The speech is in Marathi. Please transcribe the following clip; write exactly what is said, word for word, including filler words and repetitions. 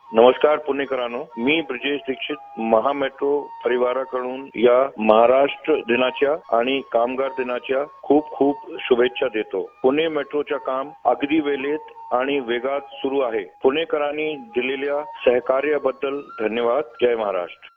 नमस्कार पुणेकरांनो, मी ब्रिजेश दीक्षित महामेट्रो परिवाराकडून या महाराष्ट्र दिनाच्या आणि कामगार दिनाच्या खूप खूप शुभेच्छा देतो। पुणे मेट्रोच्या काम अगदी वेळेत आणि वेगात सुरू आहे। पुणेकरांनी दिलेल्या सहकार्याबद्दल धन्यवाद। जय महाराष्ट्र।